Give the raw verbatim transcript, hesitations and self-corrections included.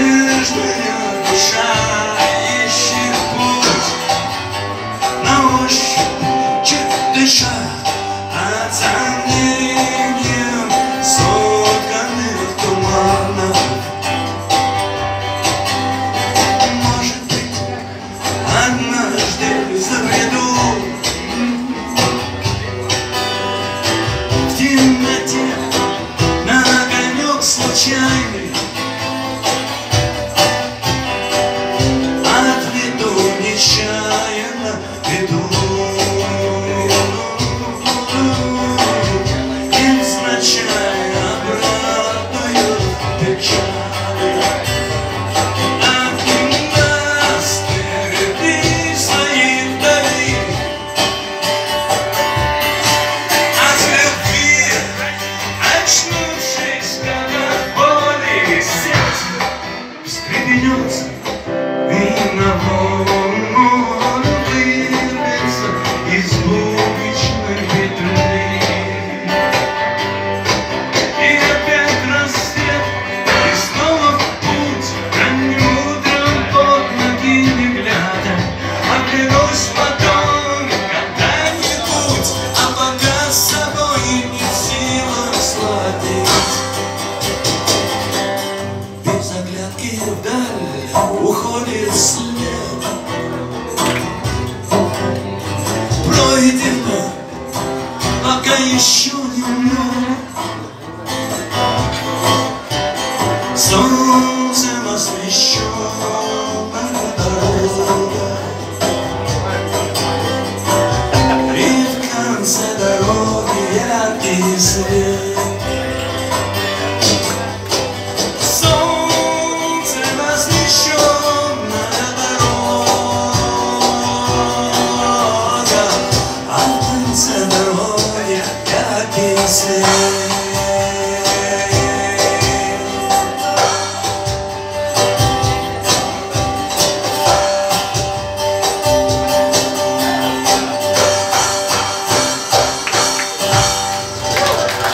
Нежная душа ищет путь, на ощупь чуть дыша от сомнением сотканных туманов. Может быть, однажды забреду в темноте на огонек случайный, отведу нечаянно, веду невзначай обратную печаль. И на волну он вырвется из будничной петли. И опять рассвет, и снова в путь, ранним утром под ноги не глядя, оглянусь потом когда-нибудь, а пока с собой не в силах сладить. Без оглядки вдаль